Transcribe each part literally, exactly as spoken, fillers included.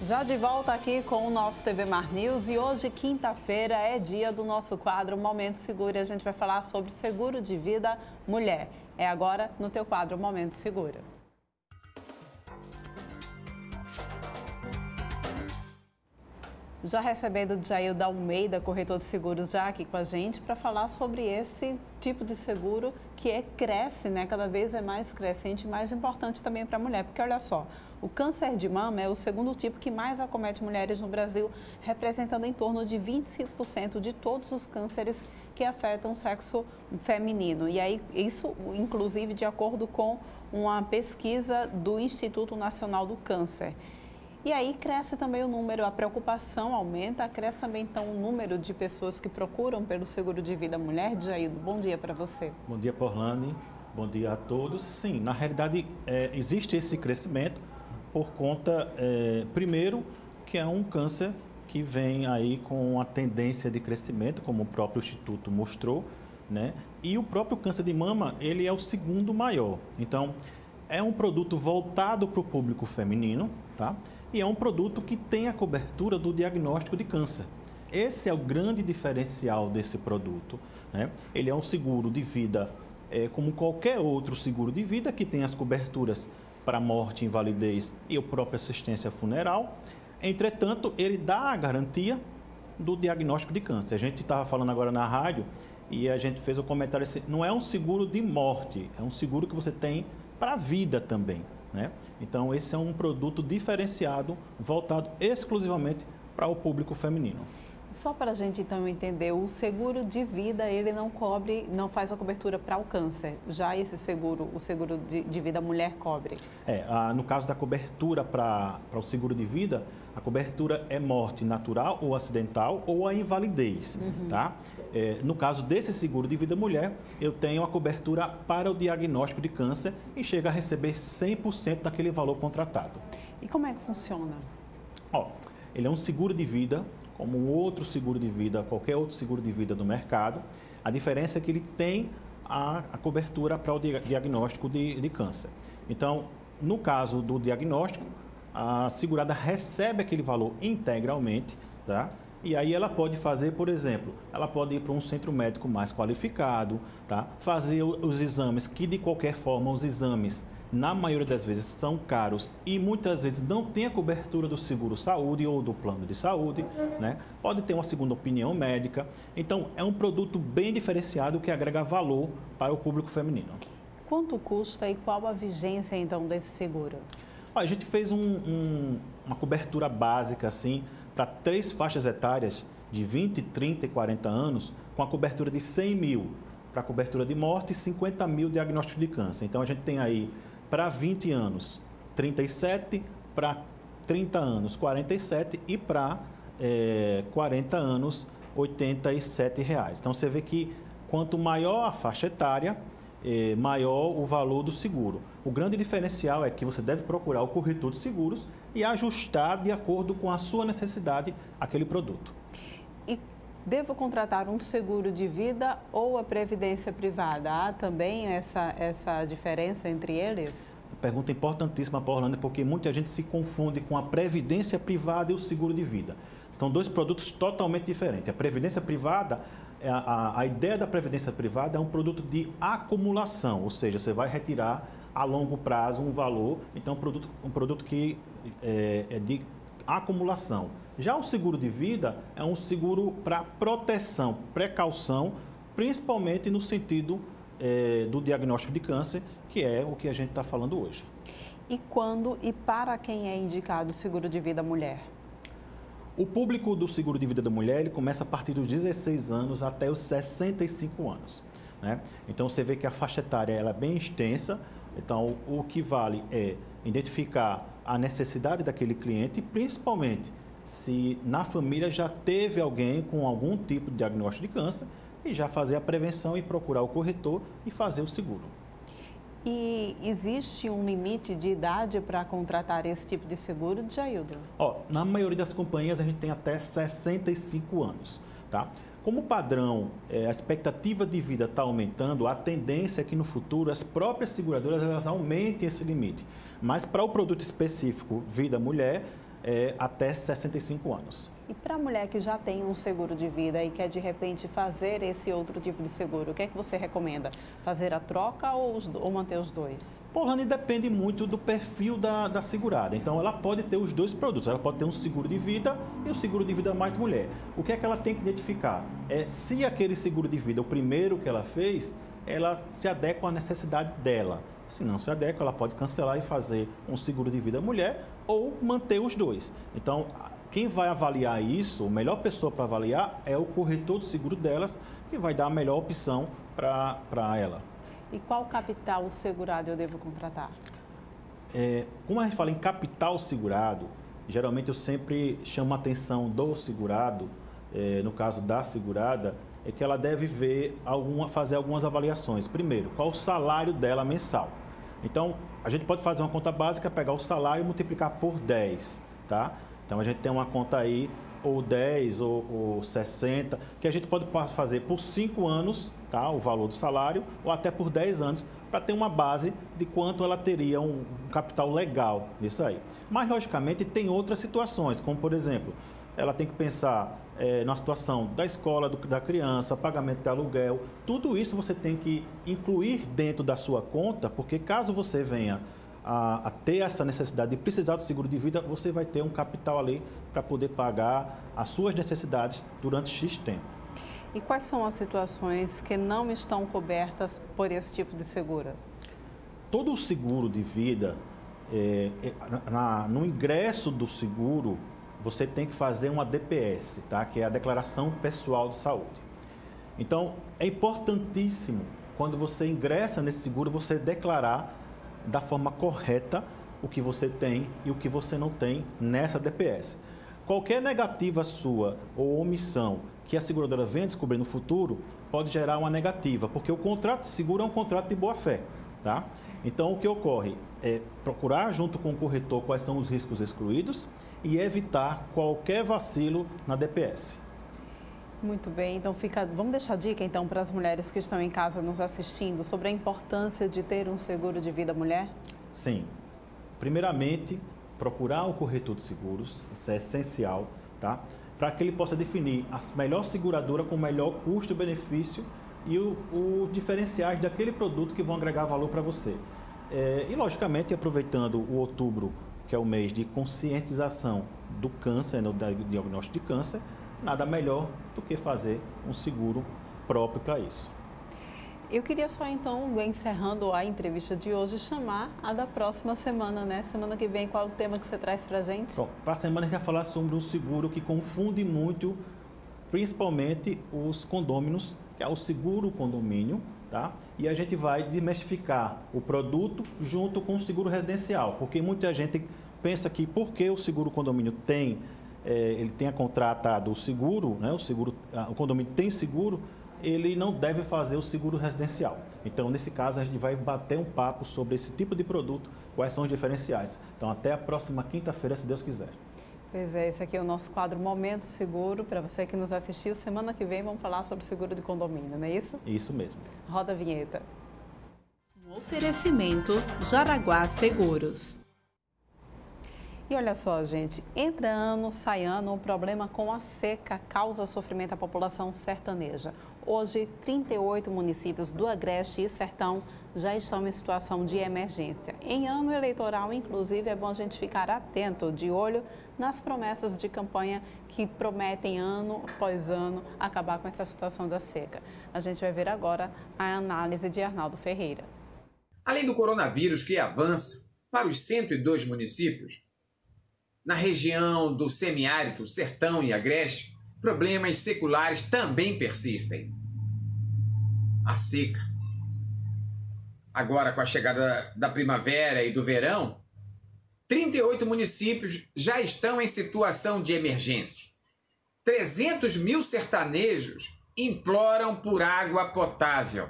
Já de volta aqui com o nosso T V Mar News e hoje, quinta-feira, é dia do nosso quadro Momento Seguro e a gente vai falar sobre seguro de vida mulher. É agora no teu quadro Momento Seguro. Já recebendo o Jailda Almeida, corretor de seguros, já aqui com a gente, para falar sobre esse tipo de seguro que é, cresce, né? Cada vez é mais crescente e mais importante também para a mulher. Porque olha só, o câncer de mama é o segundo tipo que mais acomete mulheres no Brasil, representando em torno de vinte e cinco por cento de todos os cânceres que afetam o sexo feminino. E aí, isso, inclusive, de acordo com uma pesquisa do Instituto Nacional do Câncer. E aí cresce também o número, a preocupação aumenta, cresce também então o número de pessoas que procuram pelo seguro de vida mulher. Jaildo, bom dia para você. Bom dia, Porlane. Bom dia a todos. Sim, na realidade é, existe esse crescimento por conta, é, primeiro, que é um câncer que vem aí com a tendência de crescimento, como o próprio Instituto mostrou, né? E o próprio câncer de mama, ele é o segundo maior. Então, é um produto voltado para o público feminino, tá? E é um produto que tem a cobertura do diagnóstico de câncer. Esse é o grande diferencial desse produto, né? Ele é um seguro de vida é, como qualquer outro seguro de vida que tem as coberturas para morte, invalidez e a própria assistência funeral. Entretanto, ele dá a garantia do diagnóstico de câncer. A gente estava falando agora na rádio e a gente fez o comentário assim, não é um seguro de morte, é um seguro que você tem para a vida também, né? Então, esse é um produto diferenciado, voltado exclusivamente para o público feminino. Só para a gente então entender, o seguro de vida, ele não cobre, não faz a cobertura para o câncer. Já esse seguro, o seguro de, de vida mulher cobre? É, a, no caso da cobertura para o seguro de vida, a cobertura é morte natural ou acidental ou a invalidez, uhum. tá? É, no caso desse seguro de vida mulher, eu tenho a cobertura para o diagnóstico de câncer e chega a receber cem por cento daquele valor contratado. E como é que funciona? Ó, ele é um seguro de vida, como um outro seguro de vida, qualquer outro seguro de vida do mercado. A diferença é que ele tem a, a cobertura para o diagnóstico de, de câncer. Então, no caso do diagnóstico, a segurada recebe aquele valor integralmente, tá? E aí ela pode fazer, por exemplo, ela pode ir para um centro médico mais qualificado, tá? Fazer os exames, que de qualquer forma os exames, na maioria das vezes, são caros e muitas vezes não tem a cobertura do seguro-saúde ou do plano de saúde, né? Pode ter uma segunda opinião médica. Então, é um produto bem diferenciado que agrega valor para o público feminino. Quanto custa e qual a vigência, então, desse seguro? A gente fez um, um, uma cobertura básica, assim, para três faixas etárias de vinte, trinta e quarenta anos, com a cobertura de cem mil para a cobertura de morte e cinquenta mil diagnóstico de câncer. Então, a gente tem aí, para vinte anos, trinta e sete, para trinta anos, quarenta e sete e para é, quarenta anos, oitenta e sete reais. Então, você vê que quanto maior a faixa etária, é, maior o valor do seguro. O grande diferencial é que você deve procurar o corretor de seguros e ajustar de acordo com a sua necessidade aquele produto. E devo contratar um seguro de vida ou a previdência privada? Há também essa, essa diferença entre eles? Pergunta importantíssima, Paulane, porque muita gente se confunde com a previdência privada e o seguro de vida. São dois produtos totalmente diferentes. A previdência privada, a, a, a ideia da previdência privada é um produto de acumulação, ou seja, você vai retirar a longo prazo um valor, então um produto, um produto que é, é de acumulação. Já o seguro de vida é um seguro para proteção, precaução, principalmente no sentido é, do diagnóstico de câncer, que é o que a gente está falando hoje. E quando e para quem é indicado o seguro de vida mulher? O público do seguro de vida da mulher ele começa a partir dos dezesseis anos até os sessenta e cinco anos. Né? Então, você vê que a faixa etária ela é bem extensa. Então, o que vale é identificar a necessidade daquele cliente, principalmente se na família já teve alguém com algum tipo de diagnóstico de câncer e já fazer a prevenção e procurar o corretor e fazer o seguro. E existe um limite de idade para contratar esse tipo de seguro, Jaildo? Ó, na maioria das companhias a gente tem até sessenta e cinco anos, tá? Como padrão, é, a expectativa de vida está aumentando, a tendência é que no futuro as próprias seguradoras elas aumentem esse limite. Mas para o produto específico Vida Mulher, é, até sessenta e cinco anos. E para a mulher que já tem um seguro de vida e quer, de repente, fazer esse outro tipo de seguro, o que é que você recomenda? Fazer a troca ou, os, ou manter os dois? Polane, depende muito do perfil da, da segurada. Então, ela pode ter os dois produtos. Ela pode ter um seguro de vida e um seguro de vida mais mulher. O que é que ela tem que identificar? É se aquele seguro de vida, o primeiro que ela fez, ela se adequa à necessidade dela. Se não se adequa, ela pode cancelar e fazer um seguro de vida mulher ou manter os dois. Então, quem vai avaliar isso, a melhor pessoa para avaliar é o corretor do seguro delas, que vai dar a melhor opção para ela. E qual capital segurado eu devo contratar? É, como a gente fala em capital segurado, geralmente eu sempre chamo a atenção do segurado, é, no caso da segurada, é que ela deve ver alguma, fazer algumas avaliações. Primeiro, qual o salário dela mensal? Então, a gente pode fazer uma conta básica, pegar o salário e multiplicar por dez, tá? Então, a gente tem uma conta aí, ou dez, ou, ou sessenta, que a gente pode fazer por cinco anos, tá? O valor do salário, ou até por dez anos, para ter uma base de quanto ela teria um, um capital legal nisso aí. Mas, logicamente, tem outras situações, como, por exemplo, ela tem que pensar é, na situação da escola, do, da criança, pagamento de aluguel. Tudo isso você tem que incluir dentro da sua conta, porque caso você venha a, a ter essa necessidade de precisar do seguro de vida, você vai ter um capital ali para poder pagar as suas necessidades durante X tempo. E quais são as situações que não estão cobertas por esse tipo de seguro? Todo o seguro de vida, é, é, na, no ingresso do seguro, você tem que fazer uma D P S, tá? Que é a Declaração Pessoal de Saúde. Então, é importantíssimo, quando você ingressa nesse seguro, você declarar da forma correta o que você tem e o que você não tem nessa D P S. Qualquer negativa sua ou omissão que a seguradora venha descobrir no futuro pode gerar uma negativa, porque o contrato de seguro é um contrato de boa-fé, tá? Então, o que ocorre é procurar junto com o corretor quais são os riscos excluídos e evitar qualquer vacilo na D P S. Muito bem, então fica, vamos deixar a dica então para as mulheres que estão em casa nos assistindo sobre a importância de ter um seguro de vida mulher? Sim. Primeiramente, procurar o corretor de seguros, isso é essencial, tá? Para que ele possa definir a melhor seguradora com o melhor custo-benefício e o, o diferenciais daquele produto que vão agregar valor para você. É, e, logicamente, aproveitando o outubro, que é o mês de conscientização do câncer, no diagnóstico de câncer, nada melhor do que fazer um seguro próprio para isso. Eu queria só, então, encerrando a entrevista de hoje, chamar a da próxima semana, né? Semana que vem, qual é o tema que você traz para a gente? Para a semana a gente vai falar sobre um seguro que confunde muito, principalmente os condôminos, que é o seguro condomínio, tá? E a gente vai desmistificar o produto junto com o seguro residencial, porque muita gente pensa que porque o seguro condomínio tem, é, ele tenha contratado o seguro, né? O seguro, o condomínio tem seguro, ele não deve fazer o seguro residencial. Então, nesse caso, a gente vai bater um papo sobre esse tipo de produto, quais são os diferenciais. Então, até a próxima quinta-feira, se Deus quiser. Pois é, esse aqui é o nosso quadro Momento Seguro. Para você que nos assistiu, semana que vem vamos falar sobre seguro de condomínio, não é isso? Isso mesmo. Roda a vinheta. Um oferecimento Jaraguá Seguros. E olha só, gente, entra ano, sai ano, o problema com a seca causa sofrimento à população sertaneja. Hoje, trinta e oito municípios do Agreste e Sertão já estão em situação de emergência. Em ano eleitoral, inclusive, é bom a gente ficar atento, de olho nas promessas de campanha que prometem ano após ano acabar com essa situação da seca. A gente vai ver agora a análise de Arnaldo Ferreira. Além do coronavírus que avança para os cento e dois municípios, na região do semiárido, Sertão e Agreste, problemas seculares também persistem. A seca. Agora, com a chegada da primavera e do verão, trinta e oito municípios já estão em situação de emergência. trezentos mil sertanejos imploram por água potável.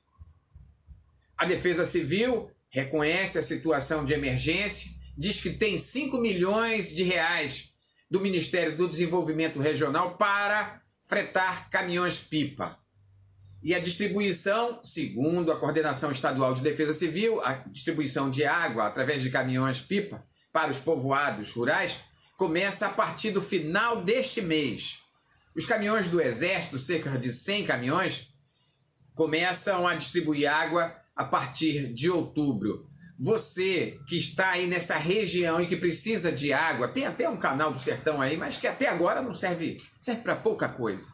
A Defesa Civil reconhece a situação de emergência, diz que tem cinco milhões de reais do Ministério do Desenvolvimento Regional para fretar caminhões-pipa. E a distribuição, segundo a Coordenação Estadual de Defesa Civil, a distribuição de água através de caminhões-pipa para os povoados rurais começa a partir do final deste mês. Os caminhões do Exército, cerca de cem caminhões, começam a distribuir água a partir de outubro. Você que está aí nesta região e que precisa de água, tem até um canal do Sertão aí, mas que até agora não serve, serve para pouca coisa.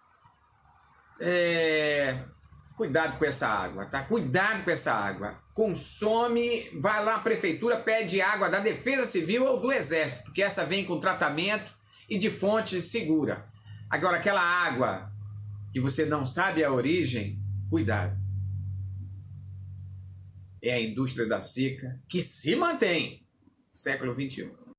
É... Cuidado com essa água, tá? Cuidado com essa água. Consome, vai lá à prefeitura, pede água da Defesa Civil ou do Exército, porque essa vem com tratamento e de fonte segura. Agora, aquela água que você não sabe a origem, cuidado. É a indústria da seca que se mantém. Século vinte e um.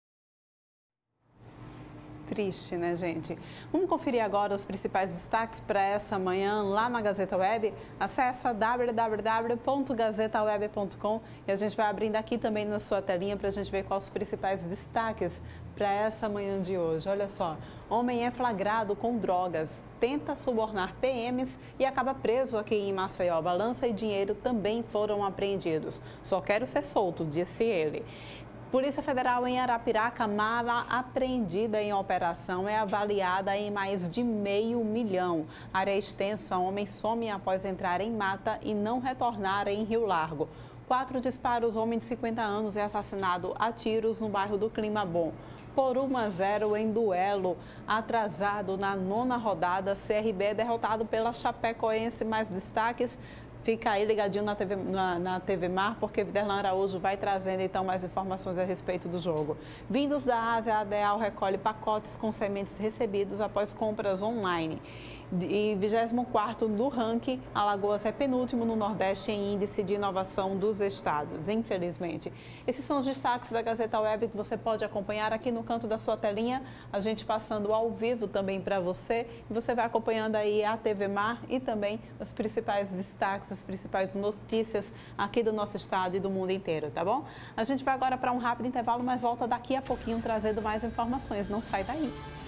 Triste, né, gente? Vamos conferir agora os principais destaques para essa manhã lá na Gazeta Web? Acesse w w w ponto gazeta web ponto com e a gente vai abrindo aqui também na sua telinha para a gente ver quais os principais destaques para essa manhã de hoje. Olha só, homem é flagrado com drogas, tenta subornar P Ms e acaba preso aqui em Maceió. Balança e dinheiro também foram apreendidos. Só quero ser solto, disse ele. Polícia Federal em Arapiraca, mala apreendida em operação é avaliada em mais de meio milhão. Área extensa, homem some após entrar em mata e não retornar em Rio Largo. Quatro disparos, homem de cinquenta anos é assassinado a tiros no bairro do Clima Bom. Por um a zero em duelo atrasado na nona rodada, C R B é derrotado pela Chapecoense. Mais destaques. Fica aí ligadinho na T V, na, na T V Mar, porque Viderlan Araújo vai trazendo então mais informações a respeito do jogo. Vindos da Ásia, a ADEAL recolhe pacotes com sementes recebidos após compras online. E vigésimo quarto do ranking, Alagoas é penúltimo no Nordeste em índice de inovação dos estados, infelizmente. Esses são os destaques da Gazeta Web que você pode acompanhar aqui no canto da sua telinha, a gente passando ao vivo também para você. E você vai acompanhando aí a T V Mar e também os principais destaques, as principais notícias aqui do nosso estado e do mundo inteiro, tá bom? A gente vai agora para um rápido intervalo, mas volta daqui a pouquinho trazendo mais informações. Não sai daí.